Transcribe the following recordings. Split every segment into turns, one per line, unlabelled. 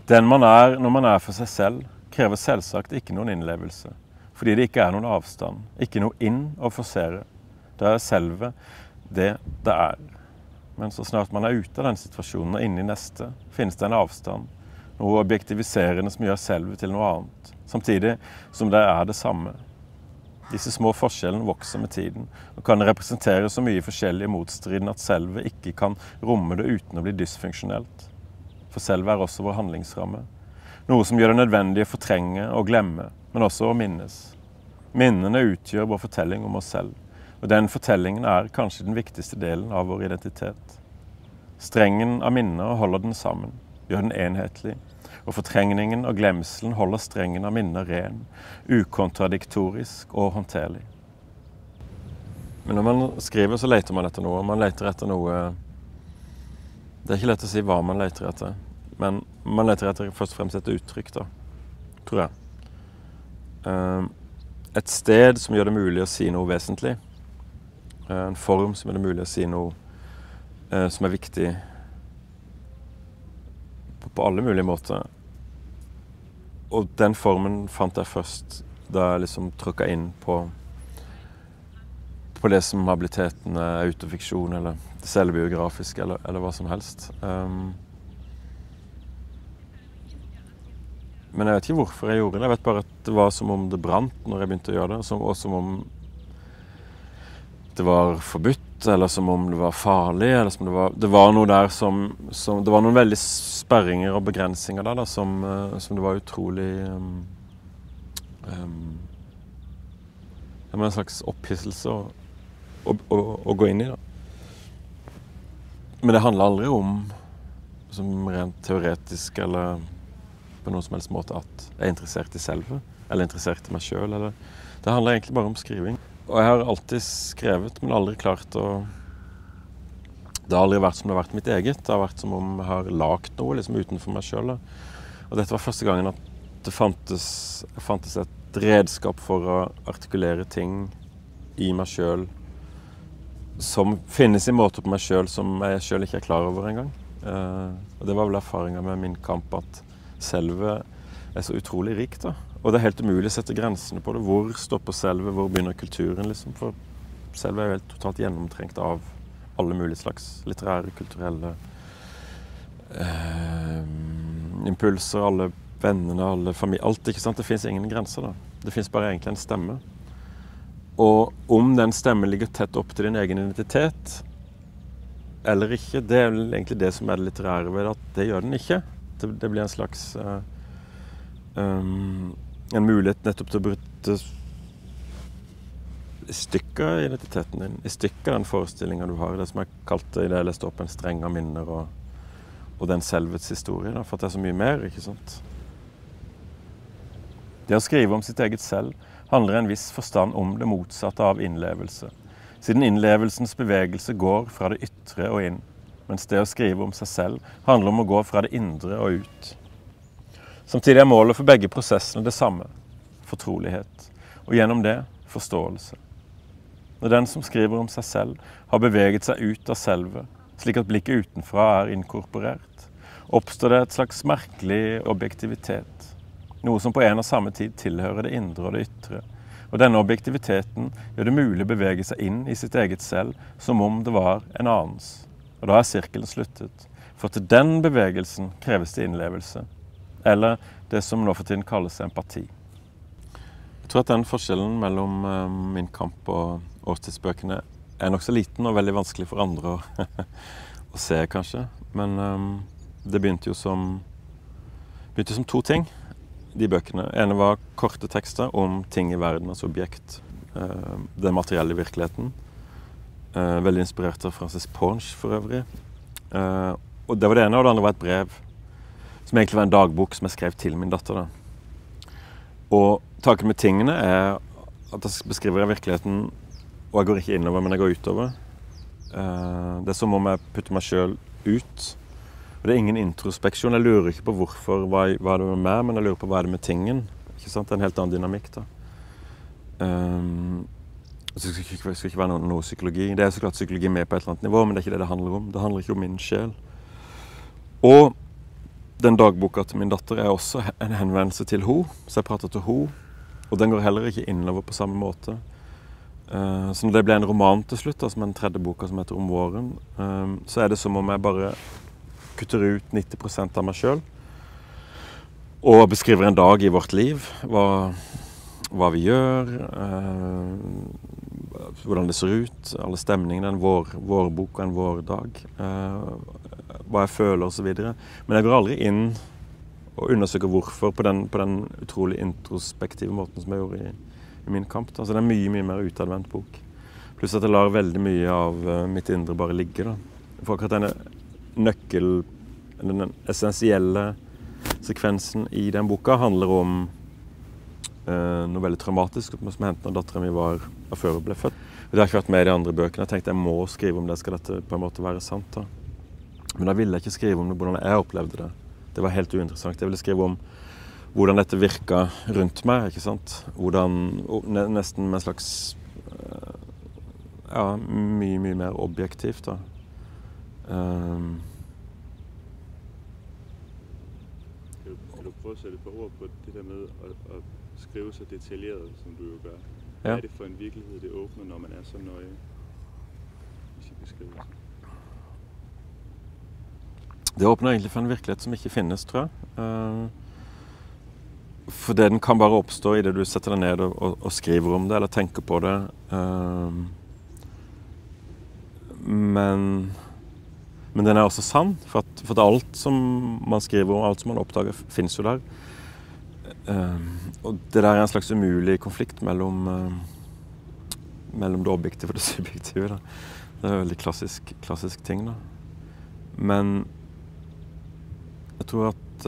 Den man er når man er for seg selv, krever selvsagt ikke noen innlevelse, fordi det ikke er noen avstand, ikke noe inn å forsere. Det er selve det det er. Men så snart man er ute av den situasjonen og inne i neste, finnes det en avstand, noe objektiviserende som gjør selve til noe annet, samtidig som det er det samme. Disse små forskjellene vokser med tiden, og kan representere så mye forskjellig i motstriden at selve ikke kan romme det uten å bli dysfunksjonelt. For selve er også vår handlingsramme. Noe som gjør det nødvendig å fortrenge og glemme, men også å minnes. Minnene utgjør vår fortelling om oss selv, og den fortellingen er kanskje den viktigste delen av vår identitet. Strengen av minner holder den sammen, gjør den enhetlig, og fortrengningen og glemselen holder strengen av minner ren, ukontradiktorisk og håndterlig. Men når man skriver så leter man etter noe, man leter etter noe. Det er ikke lett å si hva man leter etter, men man leter etter først og fremst et uttrykk da, tror jeg. Et sted som gjør det mulig å si noe vesentlig, en form som gjør det mulig å si noe som er viktig på alle mulige måter. Og den formen fant jeg først da jeg liksom trykket inn på det som habiliteten er autofiksjon, eller selvbiografisk, eller hva som helst. Men jeg vet ikke hvorfor jeg gjorde det. Jeg vet bare at det var som om det brant når jeg begynte å gjøre det, og som om det var forbudt, eller som om det var farlig, eller som det var noe der som det var noen veldig sperringer og begrensninger der, som det var utrolig det var en slags opphisselse å gå inn i da. Men det handler aldri om som rent teoretisk eller på noen som helst måte at jeg er interessert i selve, eller interessert i meg selv, eller det handler egentlig bare om skriving. Og jeg har alltid skrevet, men aldri klart å... Det har aldri vært som det har vært mitt eget. Det har vært som om jeg har lagt noe liksom utenfor meg selv. Og dette var første gangen at det fantes et redskap for å artikulere ting i meg selv som finnes i måter på meg selv som jeg selv ikke er klar over engang. Og det var vel erfaringen med min kamp at selve er så utrolig rikt da. Og det er helt umulig å sette grensene på det. Hvor stopper selve, hvor begynner kulturen liksom? For selve er jo helt totalt gjennomtrengt av alle mulige slags litterære, kulturelle impulser, alle vennene, alle familie, alt, ikke sant? Det finnes ingen grenser da. Det finnes bare egentlig en stemme. Og om den stemmen ligger tett opp til din egen identitet, eller ikke, det er vel egentlig det som er det litterære ved det, at det gjør den ikke. Det blir en slags... en mulighet nettopp til å bryte i stykker identiteten din, i stykker den forestillingen du har, det som jeg kalte i det jeg leste opp en streng av minner og den selvets historie, da, for at det er så mye mer, ikke sant? Det å skrive om sitt eget selv handler i en viss forstand om det motsatte av innlevelse, siden innlevelsens bevegelse går fra det ytre og inn, mens det å skrive om seg selv handler om å gå fra det indre og ut. Samtidig er målet for begge prosessene det samme, fortrolighet, og gjennom det forståelse. Når den som skriver om seg selv har beveget seg ut av selve, slik at blikket utenfra er inkorporert, oppstår det et slags merkelig objektivitet, noe som på en og samme tid tilhører det indre og det ytre, og denne objektiviteten gjør det mulig å bevege seg inn i sitt eget selv som om det var en annens. Og da er sirkelen sluttet, for til den bevegelsen kreves det innlevelse, eller det som nå for tiden kalles empati. Jeg tror at den forskjellen mellom min kamp og årstidsbøkene er nok så liten og veldig vanskelig for andre å se, kanskje. Men det begynte jo som to ting, de bøkene. Ene var korte tekster om ting i verden, altså objekt, det materielle i virkeligheten. Veldig inspirert av Francis Ponge for øvrig. Og det var det ene, og det andre var et brev som egentlig var en dagbok som jeg skrev til min datter. Da. Og taket med tingene er at jeg beskriver virkeligheten, og jeg går ikke innover, men jeg går utover. Det er som om jeg putter meg selv ut. Og det er ingen introspeksjon. Jeg lurer ikke på hvorfor, hva er det med meg, men jeg lurer på hva er det med tingen. Ikke sant? Det er en helt annen dynamikk da. Det skal ikke være noe psykologi. Det er så klart psykologi med på et eller annet nivå, men det er ikke det det handler om. Det handler ikke om min sjel. Og Den dagboka til min datter er også en henvendelse til henne, så jeg prater til henne, og den går heller ikke innover på samme måte. Så når det ble en roman til slutt, som den tredje boka som heter Om våren, så er det som om jeg bare kutter ut 90% av meg selv, og beskriver en dag i vårt liv, hva vi gjør, hvordan det ser ut, alle stemningene, en vårbok og en vårdag, hva jeg føler og så videre. Men jeg går aldri inn og undersøker hvorfor på den utrolig introspektive måten som jeg gjorde i min kamp. Altså det er mye mer utadvendt bok. Pluss at jeg lar veldig mye av mitt indre bare ligge da. For akkurat denne den essensielle sekvensen i den boka handler om noe veldig traumatisk som hendte når datteren min var før hun ble født. Det har ikke vært med i de andre bøkene. Jeg tenkte jeg må skrive om det, skal dette på en måte være sant da. Men da ville jeg ikke skrive om det, hvordan jeg opplevde det. Det var helt uinteressant. Jeg ville skrive om hvordan dette virket rundt meg, ikke sant? Hvordan, nesten med en slags, ja, mye mer objektivt da.
Kan du prøve å sette et par ord på det der med å skrive så detaljeret, som du jo gør?
Ja.
Hvad er det for en virkelighed, det åbner, når man er så nøje i sin beskrivelse?
Det åpner egentlig for en virkelighet som ikke finnes, tror jeg. For den kan bare oppstå i det du setter deg ned og skriver om det, eller tenker på det. Men den er også sann, for at alt som man skriver om, alt som man oppdager, finnes jo der. Og det der er en slags umulig konflikt mellom det objektive og det subjektive. Da. Det er en veldig klassisk ting. Da. Men jeg tror at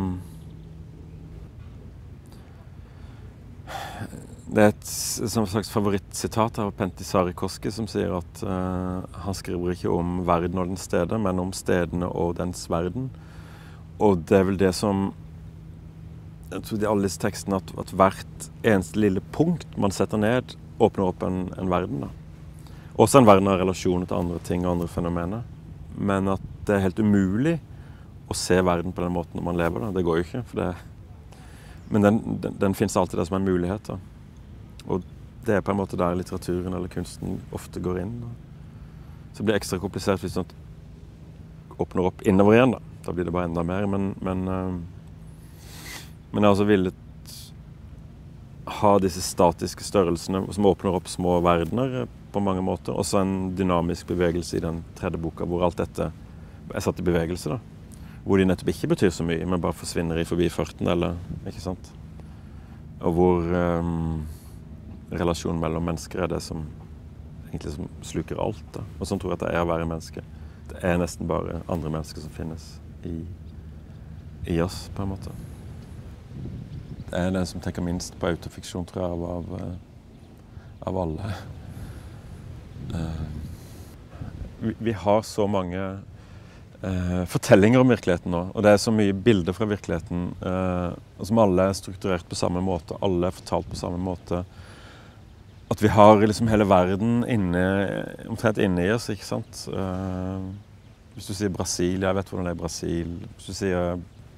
det er et slags favorittsitat av Pentti Sarrikoski som sier at han skriver ikke om verden og dens steder, men om stedene og dens verden. Og det er vel det som jeg tror i alle disse tekstene at hvert eneste lille punkt man setter ned åpner opp en verden. Da. Også en verden av relasjoner til andre ting og andre fenomener. Men at det er helt umulig å se verden på den måten når man lever. Da. Det går jo ikke. Men den finnes alltid der som en mulighet. Da. Og det er på en måte der litteraturen eller kunsten ofte går inn. Da. Så det blir ekstra komplisert hvis det åpner opp innover igjen. Da blir det bare enda mer. Men jeg har også villet ha disse statiske størrelsene som åpner opp små verdener på mange måter. Også en dynamisk bevegelse i den tredje boka, hvor alt dette er satt i bevegelse. Da. Hvor de nettopp ikke betyr så mye, men bare forsvinner i forbi farten, eller, ikke sant? Og hvor relasjonen mellom mennesker er det som egentlig som sluker alt. Da. Og sånn tror jeg at det er å være menneske. Det er nesten bare andre mennesker som finnes i oss, på en måte. Det er den som tenker minst på autofiksjon, tror jeg, av alle. Vi har så mange fortellinger om virkeligheten nå, og det er så mye bilder fra virkeligheten, og som alle er strukturert på samme måte, alle er fortalt på samme måte, at vi har liksom hele verden omtrent inne i oss, ikke sant? Hvis du sier Brasil, jeg vet hvordan det er i Brasil. Hvis du sier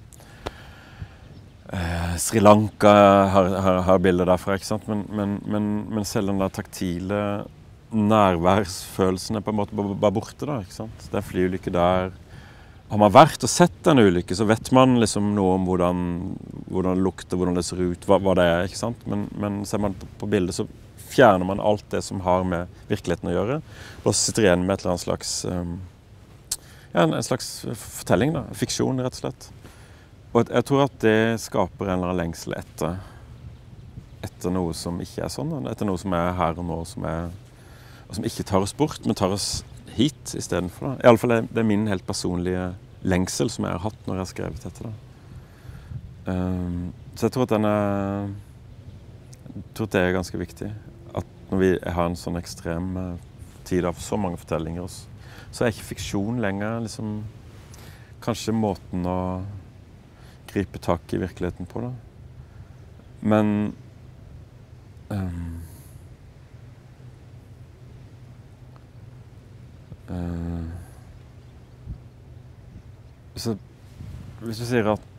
Sri Lanka har bilder derfra, ikke sant? Men selv den der taktile nærværsfølelsen er på en måte bare borte da, ikke sant? Det er en flyulykke der. Har man vært og sett en ulykke, så vet man liksom noe om hvordan det lukter, hvordan det ser ut, hva det er, ikke sant? Men ser man på bildet, så fjerner man alt det som har med virkeligheten å gjøre, og så sitter igjen med et eller annet slags, en slags fortelling da, fiksjon rett og slett. Og jeg tror at det skaper en eller annen lengsel etter noe som ikke er sånn, etter noe som er her og nå, som ikke tar oss bort, men tar oss hit i stedet for. Da. I alle fall det er min helt personlige lengsel som jeg har hatt når jeg har skrevet dette. Da. Så jeg tror at det er ganske viktig. At når vi har en sånn ekstrem tid av så mange fortellinger, så er ikke fiksjon lenger liksom, kanskje måten å gripe tak i virkeligheten på. Da. Men hvis du sier at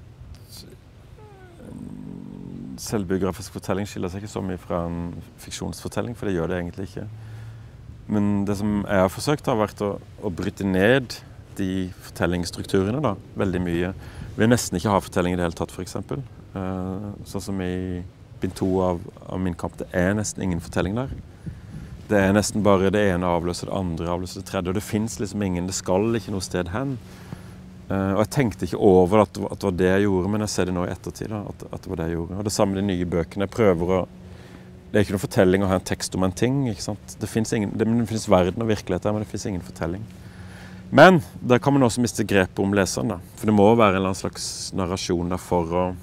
selvbiografisk fortelling skiller seg ikke så mye fra en fiksjonsfortelling, for det gjør det egentlig ikke. Men det som jeg har forsøkt har vært å bryte ned de fortellingsstrukturene da, veldig mye. Vi vil nesten ikke ha fortelling i det hele tatt, for eksempel. Sånn som i bind 2 av Min kamp, det er nesten ingen fortelling der. Det er nesten bare det ene avløser det andre, avløser det tredje, og det finnes liksom ingen, det skal ikke noe sted hen. Og jeg tenkte ikke over at det var det jeg gjorde, men jeg ser det nå i ettertid, da, at det var det jeg gjorde. Og det samme med de nye bøkene. Jeg prøver å... Det er ikke noen fortelling å ha en tekst om en ting, ikke sant? Det finnes verden og virkelighet her, men det finnes ingen fortelling. Men der kan man også miste grepet om leseren, da. For det må være en eller annen slags narrasjon der for å...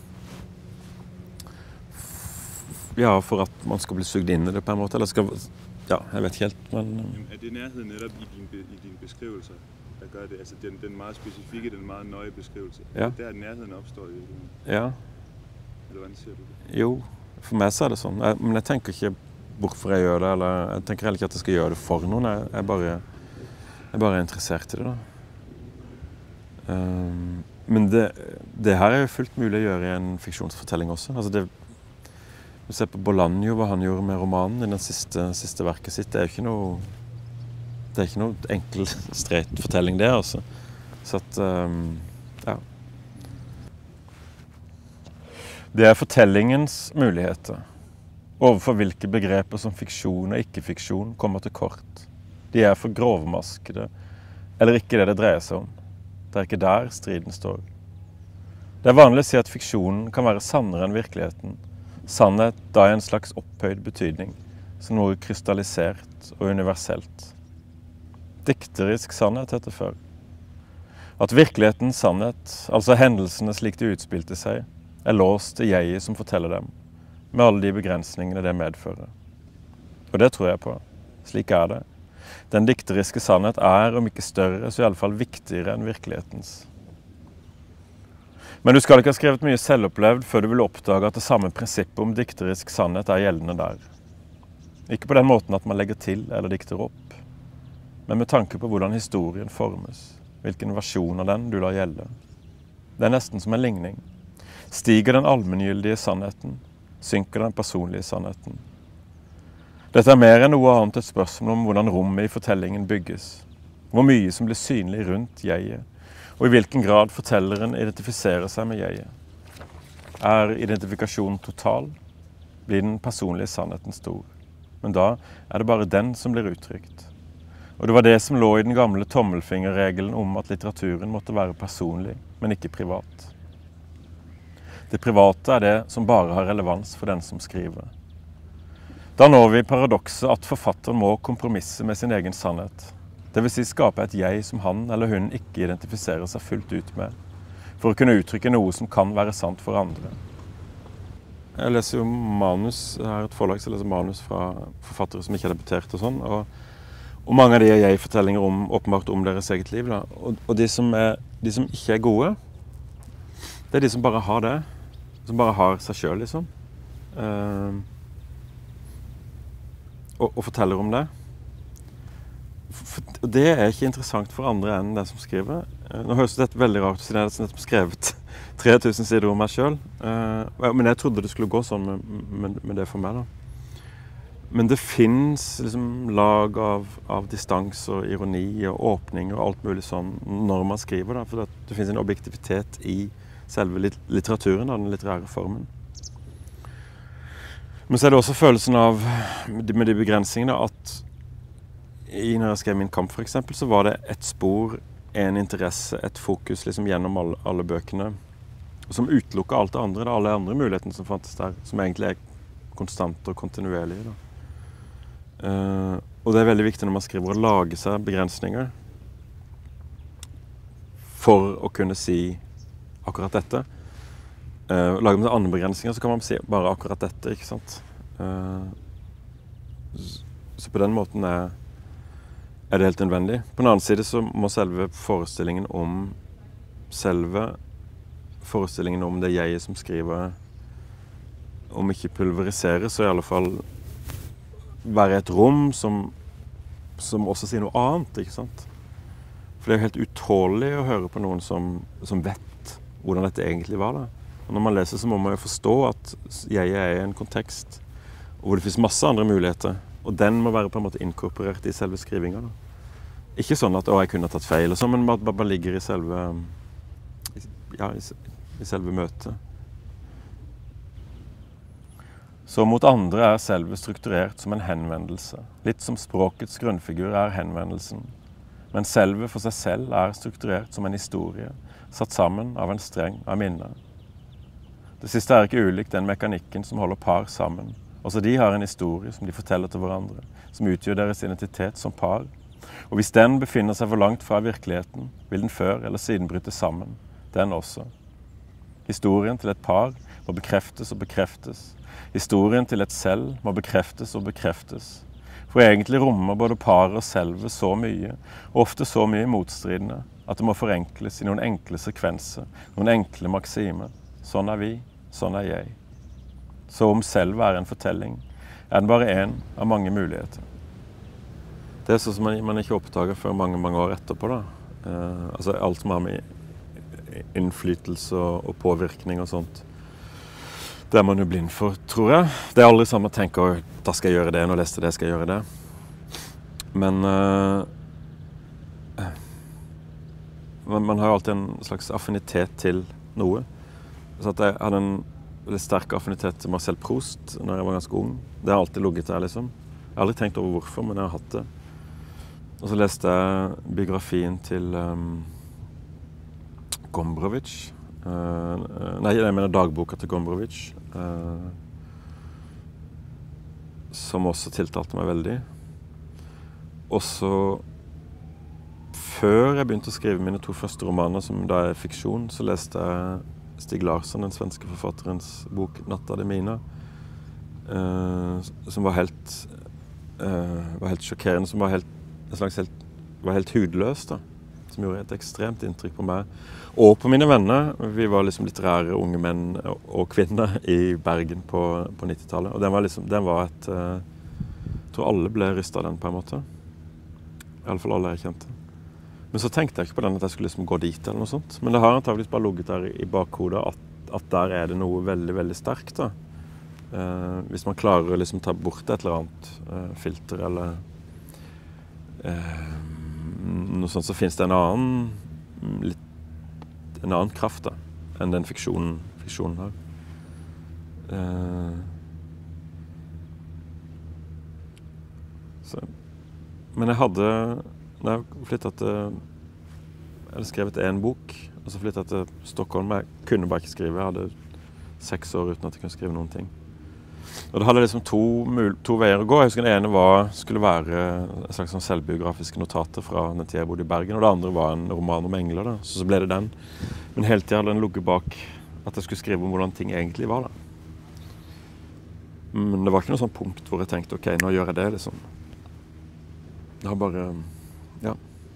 Ja, for at man skal bli sugd inn i det på en måte, eller skal... Ja, jeg vet ikke helt, men...
Er det nærheden netop i dine beskrivelser, der gør det? Altså den meget specifikke, den meget nøje beskrivelse.
Ja.
Der nærheden opstår i virkeligheden.
Ja.
Eller hvordan ser du det?
Jo, for meg så er det sånn. Men jeg tenker ikke hvorfor jeg gjør det, eller jeg tenker heller ikke at jeg skal gjøre det for noen. Jeg er bare interessert i det, da. Men det her er jo fullt mulig å gjøre i en fiksjonsfortelling også. Altså det... Du ser på Bolaño, hva han gjorde med romanen i den siste verket sitt. Det er ikke noe enkel, streit fortelling det, altså. Så at, ja. Det er fortellingens muligheter overfor hvilke begreper som fiksjon og ikke-fiksjon kommer til kort. De er for grovmaskede, eller ikke det dreier seg om. Det er ikke der striden står. Det er vanlig å si at fiksjonen kan være sannere enn virkeligheten. Sannhet da er en slags opphøyd betydning, som noe krystallisert og universelt. Dikterisk sannhet heter før. At virkelighetens sannhet, altså hendelsene slik de utspilte seg, er låst til jeget som forteller dem, med alle de begrensningene det medfører. Og det tror jeg på. Slik er det. Den dikteriske sannhet er, om ikke større, så i alle fall viktigere enn virkelighetens. Men du skal ikke ha skrevet mye selvopplevd før du vil oppdage at det samme prinsippet om dikterisk sannhet er gjeldende der. Ikke på den måten at man legger til eller dikter opp, men med tanke på hvordan historien formes, hvilken versjon av den du lar gjelde. Det er nesten som en ligning. Stiger den allmenngyldige sannheten, synker den personlige sannheten. Dette er mer enn noe annet et spørsmål om hvordan rommet i fortellingen bygges, hvor mye som blir synlig rundt jeget, og i hvilken grad fortelleren identifiserer seg med jeget. Er identifikasjonen total, blir den personlige sannheten stor. Men da er det bare den som blir uttrykt. Og det var det som lå i den gamle tommelfingerregelen om at litteraturen måtte være personlig, men ikke privat. Det private er det som bare har relevans for den som skriver. Da når vi paradokset at forfatteren må kompromisse med sin egen sannhet. Det vil si skape et jeg som han eller hun ikke identifiserer seg fullt ut med, for å kunne uttrykke noe som kan være sant for andre. Jeg leser jo manus, jeg har et forlag som leser manus fra forfattere som ikke har debutert og sånn, og mange av de er jeg-fortellinger åpenbart om deres eget liv. Da. Og de som ikke er gode, det er de som bare har det, som bare har seg selv, liksom. Og forteller om det. Det er ikke interessant for andre enn den som skriver. Nå høres dette veldig rart ut, siden jeg har skrevet 3000 sider om meg selv. Men jeg trodde det skulle gå sånn med det for meg, da. Men det finnes liksom lag av distans og ironi og åpning og alt mulig sånn når man skriver, da. For det finnes en objektivitet i selve litteraturen, da, den litterære formen. Men så er det også følelsen av, med de begrensningene, at når jeg skrev Min kamp, for eksempel, så var det et spor, en interesse, et fokus liksom gjennom alle bøkene, som utelukket alt det andre, da, alle andre mulighetene som fantes der, som egentlig er konstant og kontinuerlige. Da. Og det er veldig viktig når man skriver å lage seg begrensninger for å kunne si akkurat dette. Lager man andre begrensninger, så kan man si bare akkurat dette, ikke sant? Så på den måten er det helt nødvendig. På den annen side så må selve forestillingen om det jeget som skriver, om ikke pulveriseres, så i alle fall være et rom som også sier noe annet, ikke sant? For det er jo helt utålelig å høre på noen som vet hvordan dette egentlig var da. Og når man leser så må man jo forstå at jeg er i en kontekst hvor det finnes masse andre muligheter, og den må være på en måte inkorporert i selve skrivingen da. Ikke sånn at jeg kunne ha tatt feil, og sånn, men bare ligger i selve, i selve møtet. Så mot andre er selve strukturert som en henvendelse. Litt som språkets grunnfigur er henvendelsen. Men selve for seg selv er strukturert som en historie, satt sammen av en streng av minnet. Det siste er ikke ulikt den mekanikken som holder par sammen. Også de har en historie som de forteller til hverandre, som utgjør deres identitet som par. Og hvis den befinner seg for langt fra virkeligheten, vil den før eller siden bryte sammen. Den også. Historien til et par må bekreftes og bekreftes. Historien til et selv må bekreftes og bekreftes. For egentlig rommer både par og selve så mye, og ofte så mye motstridende, at det må forenkles i noen enkle sekvenser, noen enkle maksimer. Sånn er vi, sånn er jeg. Så om selv er en fortelling, er den bare en av mange muligheter. Det er sånn som man ikke oppdager før mange år etterpå da. Altså alt som har med innflytelse og påvirkning og sånt. Det er man jo blind for, tror jeg. Det er aldri sånn at man tenker, da skal jeg gjøre det, når jeg leste det, skal jeg gjøre det. Men man har jo alltid en slags affinitet til noe. Så at jeg hadde en veldig sterk affinitet til Marcel Proust når jeg var ganske ung. Det har alltid ligget der, liksom. Jeg har aldri tenkt over hvorfor, men jeg har hatt det. Og så leste jeg biografien til Gombrowicz. Nei, jeg mener dagboka til Gombrowicz. Som også tiltalte meg veldig. Og så før jeg begynte å skrive mine 2 første romaner, som da er fiksjon, så leste jeg Stig Larsson, den svenske forfatterens bok Natta de Mina, som var helt sjokkerende, som var helt hudløs da, som gjorde et ekstremt inntrykk på meg. Og på mine venner, vi var liksom litterære unge menn og kvinner i Bergen på 90-tallet, og den var et, jeg tror alle ble rystet av den på en måte. I alle fall alle jeg kjente. Men så tenkte jeg ikke på den at jeg skulle liksom gå dit eller noe sånt. Men det har antageligvis bare ligget der i bakhodet at der er det noe veldig, veldig sterkt da. Hvis man klarer å liksom ta bort et eller annet filter eller noe sånt, så finnes det en annen kraft da, enn den fiksjonen har. Men jeg hadde, når jeg flyttet eller skrevet en bok, og så flyttet jeg til Stockholm. Jeg kunne bare ikke skrive, jeg hadde 6 år uten at jeg kunne skrive noen ting. Og da hadde jeg liksom to veier å gå. Jeg husker den ene skulle være en slags sånn selvbiografiske notater fra den tiden jeg bodde i Bergen, og det andre var en roman om engler da, så ble det den. Men hele tiden hadde den ligget bak at jeg skulle skrive om hvordan ting egentlig var da. Men det var ikke noe sånn punkt hvor jeg tenkte, ok, nå gjør jeg det liksom. Det var bare, ja.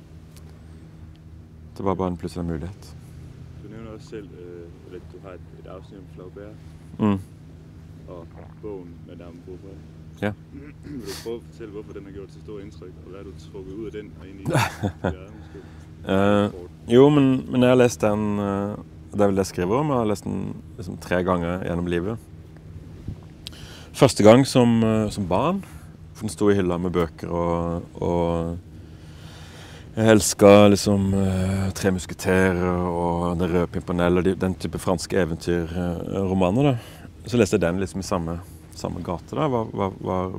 Det var bare en plutselig mulighet.
Du nævner også selv, at du har et afsnit om Flaubert. Og bogen Madame Bovary.
Ja.
Vil du prøve at fortelle, hvorfor den har gjort så stort indtryk, og hvad er du trukket ud af den og ind i det?
Jo, men jeg har lest den, det er vel det jeg skriver om, jeg har lest den liksom 3 ganger gjennom livet. Første gang som barn, for den sto i hylla med bøker, og jeg elsket liksom 3 musketerer og Den røde pimpernell og den type franske eventyrromaner da. Så leste jeg den liksom i samme gate da. Var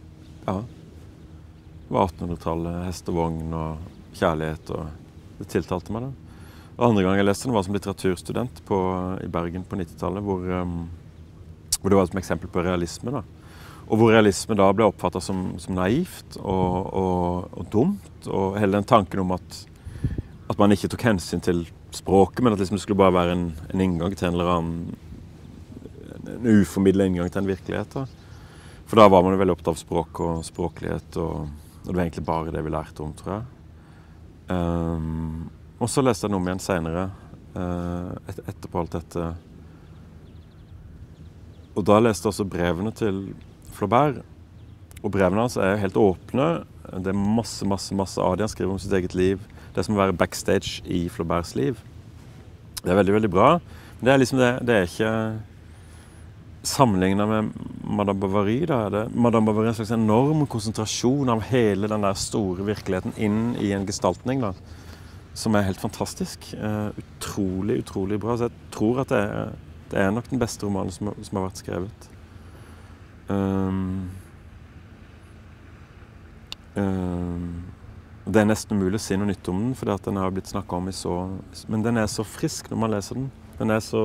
1800-tallet, hest og vogn og kjærlighet, og det tiltalte meg da. Og andre gang jeg leste den var som litteraturstudent i Bergen på 90-tallet, hvor det var som eksempel på realisme da. Og hvor realisme da ble oppfattet som naivt og dumt, og hele den tanken om at man ikke tok hensyn til språket, men at liksom det skulle bare være en inngang til en eller annen, en uformidlet inngang til en virkelighet da. For da var man jo veldig opptatt av språk og språklighet, og det var egentlig bare det vi lærte om, tror jeg. Og så leste jeg noe om igjen senere, etterpå alt dette. Og da leste jeg også brevene til Flaubert, og brevene hans er helt åpne. Det er masse av det han skriver om sitt eget liv. Det er som å være backstage i Flauberts liv. Det veldig, veldig bra. Det liksom det ikke sammenlignet med Madame Bovary. Madame Bovary er en slags enorm konsentrasjon av hele den der store virkeligheten inn i en gestaltning, da, som helt fantastisk. Utrolig, utrolig bra. Så jeg tror at det nok den beste romanen som har vært skrevet. Det nesten umulig å si noe nytt om den, fordi at den har blitt snakket om men den så frisk når man leser den. Den så...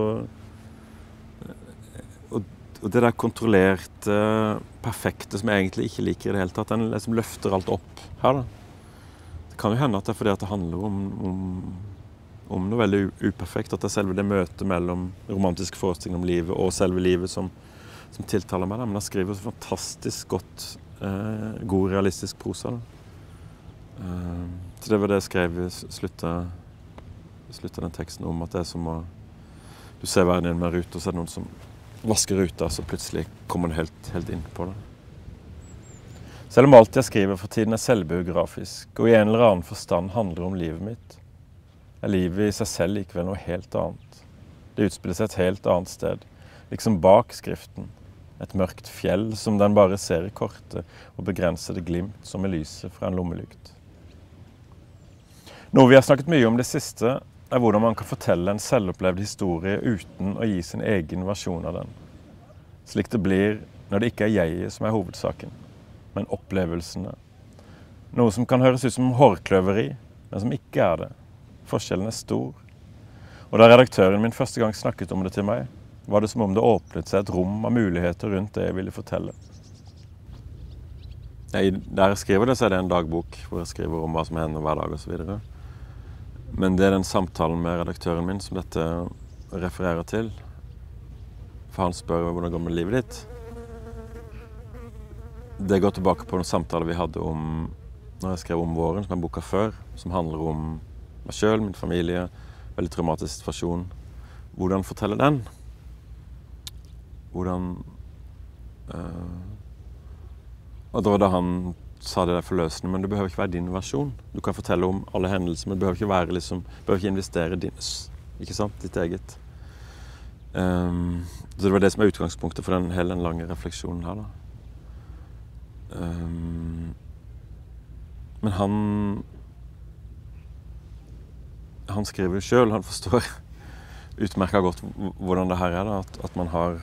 Og det der kontrollerte, perfekte som jeg egentlig ikke liker i det hele tatt, den liksom løfter alt opp her, da. Det kan jo hende at det fordi at det handler om noe veldig uperfekt, at det selve det møtet mellom romantisk forestilling om livet og selve livet som tiltaler meg, da. Men han skriver så fantastisk godt, god realistisk prosa, da. Så det var det jeg skrev i sluttet den teksten om, at det som å du ser verden inn med ruta, og så det noen som vasker ruta, så plutselig kommer det helt inn på det. Selv om alt jeg skriver for tiden selvbiografisk, og i en eller annen forstand handler om livet mitt, livet i seg selv likevel noe helt annet. Det utspiller seg et helt annet sted, liksom bak skriften. Et mørkt fjell som den bare ser i korte og begrensede glimt som i lyset fra en lommelykt. Noe vi har snakket mye om det siste, hvordan man kan fortelle en selvopplevd historie uten å gi sin egen versjon av den. Slik det blir når det ikke jeget som hovedsaken, men opplevelsene. Noe som kan høres ut som hårkløveri, men som ikke det. Forskjellen stor. Og da redaktøren min første gang snakket om det til meg, var det som om det åpnet seg et rom av muligheter rundt det jeg ville fortelle. Der jeg skriver det, så det en dagbok hvor jeg skriver om hva som hender hver dag og så videre. Men det den samtalen med redaktøren min som dette refererer til. For han spør hvordan det går med livet ditt. Det går tilbake på en samtale vi hadde om, når jeg skrev om våren, som boka før, som handler om meg selv, min familie, veldig traumatisk situasjon. Hvordan fortelle den? Hvordan... og det var da han sa det der forløsende, men det behøver ikke være din versjon. Du kan fortelle om alle hendelser, men det behøver ikke være behøver ikke investere ikke sant, ditt eget. Så det var det som utgangspunktet for hele den lange refleksjonen her, da. Men han skriver jo selv, han forstår utmerket godt hvordan det her da, at man har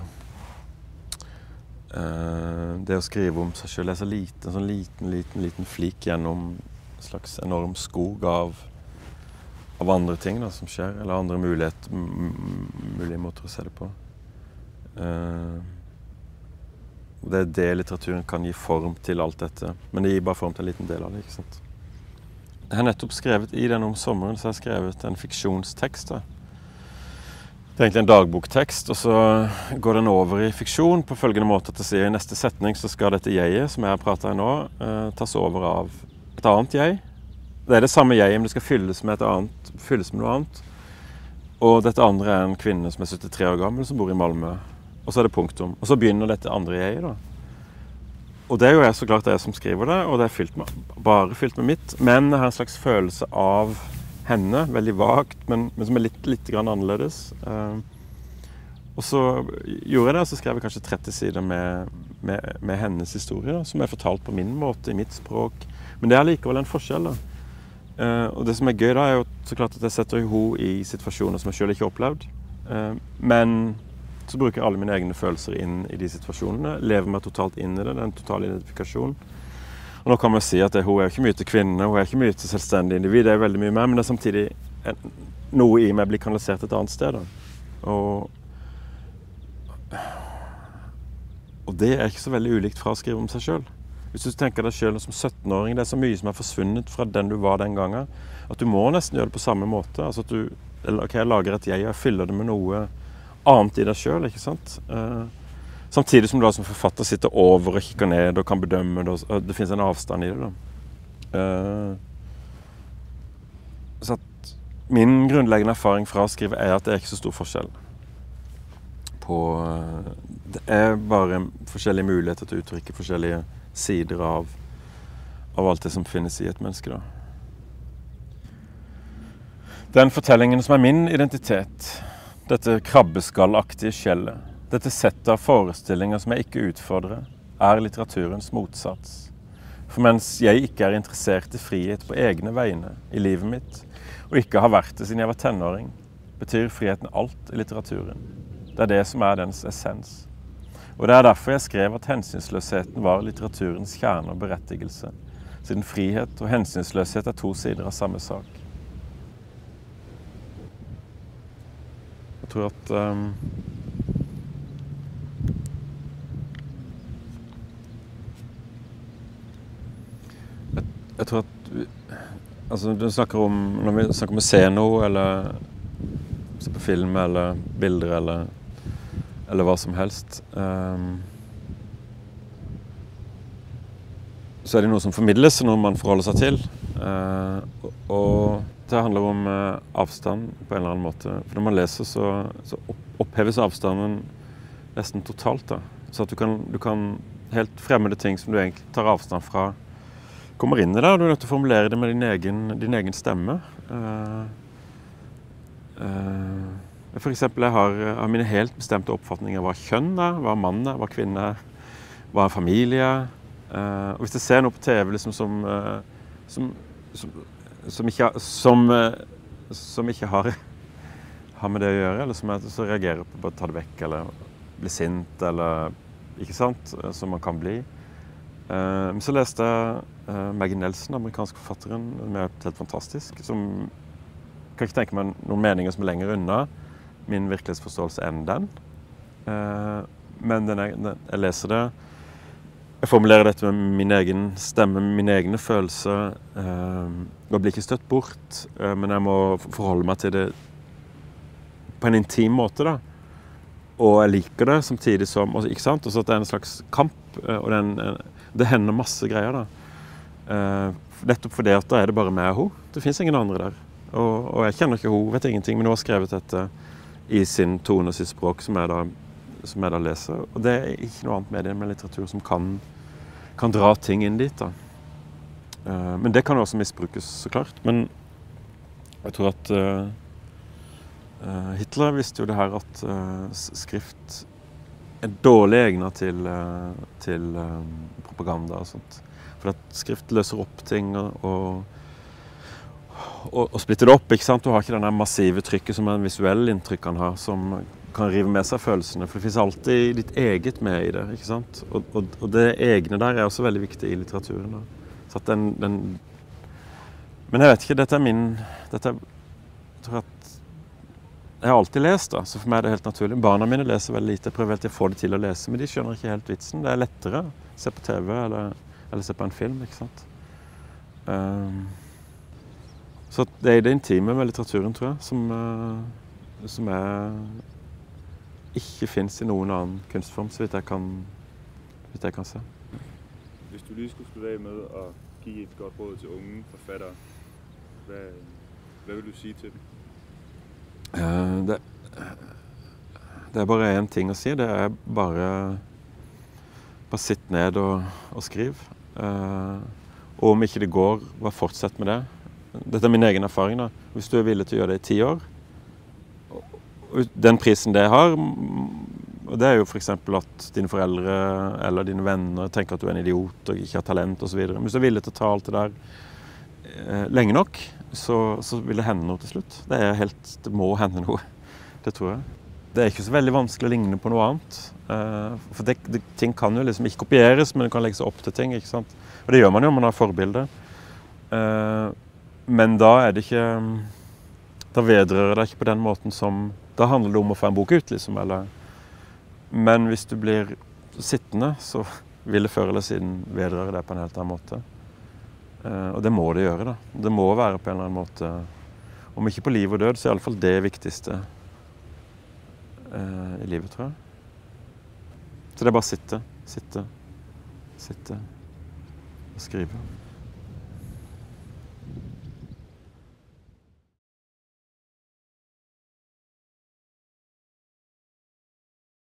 det å skrive om seg selv så lite, en sånn liten flik gjennom en slags enorm skog av andre ting da, som skjer, eller andre mulige måter å se det på. Det det litteraturen kan gi form til alt dette, men det gir bare form til en liten del av det, ikke sant? Jeg har nettopp skrevet, i den om sommeren, så har jeg skrevet en fiksjonstekst da. Det egentlig en dagboktekst, og så går den over i fiksjon på følgende måte at det sier i neste setning så skal dette jeget, som jeg har pratet i nå, tas over av et annet jeg. Det det samme jeg, men det skal fylles med noe annet. Og dette andre en kvinne som 73 år gammel, som bor i Malmö. Og så det punktum. Og så begynner dette andre jeg da. Og det jo jeg så klart det som skriver det, og det bare fylt med mitt, men jeg har en slags følelse av henne, veldig vagt, men som litt grann annerledes. Og så gjorde jeg det, og så skrev jeg kanskje 30 sider med hennes historie, da, som fortalt på min måte, i mitt språk. Men det likevel en forskjell, da. Og det som gøy da, jo så klart at jeg setter henne i situasjoner som jeg selv ikke har opplevd. Men så bruker jeg alle mine egne følelser inn i de situasjonene, lever meg totalt inn i det, den totale identifikasjonen. Og nå kan man si at hun ikke mye til kvinne, hun ikke mye til selvstendig individ, det veldig mye mer, men det samtidig noe i meg blir kanalisert et annet sted. Da. Og det ikke så veldig ulikt fra å skrive om seg selv. Hvis du tenker deg selv som 17-åring, det så mye som forsvunnet fra den du var den gangen, at du må nesten gjøre det på samme måte. Altså at jeg lager et jeg fyller det med noe annet i deg selv, ikke sant? Samtidig som du som forfatter sitter over og kikker ned og kan bedømme det, og det finnes en avstand i det. Da. Så at min grunnleggende erfaring fra å skrive at det ikke så stor forskjell. Det bare forskjellige muligheter til å uttrykke forskjellige sider av alt det som finnes i et menneske. Da. Den fortellingen som min identitet, dette krabbeskallaktige skjellet, dette settet av forestillinger som jeg ikke utfordrer, litteraturens motsats. For mens jeg ikke interessert i frihet på egne vegne i livet mitt, og ikke har vært det siden jeg var tenåring, betyr friheten alt i litteraturen. Det det som dens essens. Og det derfor jeg skrev at hensynsløsheten var litteraturens kjerne og berettigelse, siden frihet og hensynsløshet to sider av samme sak. Jeg tror at jeg tror at altså, når vi snakker om å se noe, eller se på film, eller bilder, eller hva som helst, så det noe som formidles, og noe man forholder seg til. Og det handler om avstand på en eller annen måte. For når man leser, så oppheves avstanden nesten totalt. Da. Så at du kan helt fremmede ting som du egentlig tar avstand fra, kommer inn i det, og du nødt til å formulere det med din egen stemme. For eksempel, jeg har mine helt bestemte oppfatninger av hva kjønn hva mann hva kvinne hva familie. Og hvis jeg ser noe på TV liksom, som ikke har med det å gjøre, eller som så reagerer på å ta det vekk, eller bli sint, eller ikke sant, som man kan bli. Men så leste jeg Maggie Nelson, amerikansk forfatteren, som helt fantastisk, som kan ikke tenke meg noen meninger som lenger unna min virkelighetsforståelse enn den. Men jeg leser det, jeg formulerer dette med min egen stemme, min egne følelser, og blir ikke støtt bort, men jeg må forholde meg til det på en intim måte da. Og jeg liker det samtidig som, ikke sant? Og så at det en slags kamp, og det hender masse greier da. Nettopp fordi at da det bare meg og hun. Det finnes ingen andre der. Og jeg kjenner ikke hun, vet ingenting, men hun har skrevet dette i sin tone og sitt språk som jeg da leser. Og det ikke noe annet medie med litteratur som kan dra ting inn dit da. Men det kan også misbrukes så klart. Men jeg tror at Hitler visste jo det her at skrift dårlig egnet til propaganda og sånt. For at skrift løser opp ting og splitter det opp, ikke sant? Du har ikke denne massive trykket som en visuell inntrykk kan ha, som kan rive med seg følelsene, for det finnes alltid ditt eget med i det, ikke sant? Og det egne der også veldig viktig i litteraturen. Da. Så at men jeg vet ikke, jeg tror at jeg har alltid lest da, så for meg det helt naturlig. Barna mine leser veldig lite, jeg prøver helt til å få det til å lese, men de skjønner ikke helt vitsen. Det lettere å se på TV eller se på en film, ikke sant? Så det det intime med litteraturen, tror jeg, som ikke finnes i noen annen kunstform, så vidt jeg kan se.
Hvis du lige skulle slutte av med å gi et godt råd til unge forfattere, hva vil du si til dem? Det bare en ting å si, det bare sitt ned og skriv. Og om ikke det går, bare fortsett med det. Dette min egen erfaring da. Hvis du villig til å gjøre det i 10 år, den prisen det har, og det jo for eksempel at dine foreldre eller dine venner tenker at du en idiot og ikke har talent og så videre. Men hvis du villig til å ta alt det der lenge nok, så vil det hende noe til slutt. Det må hende noe, det tror jeg. Det ikke så veldig vanskelig å ligne på noe annet. For ting kan jo liksom ikke kopieres, men det kan legge seg opp til ting, ikke sant? Og det gjør man jo om man har forbilder. Men da det ikke, da vedrører det ikke på den måten som, da handler det om å få en bok ut, liksom, eller. Men hvis du blir sittende, så vil det før eller siden vedrøre det på en helt annen måte. Og det må det gjøre da. Det må være på en eller annen måte, om ikke på liv og død, så i alle fall det viktigste i livet, tror jeg. Så det bare sitte og skrive.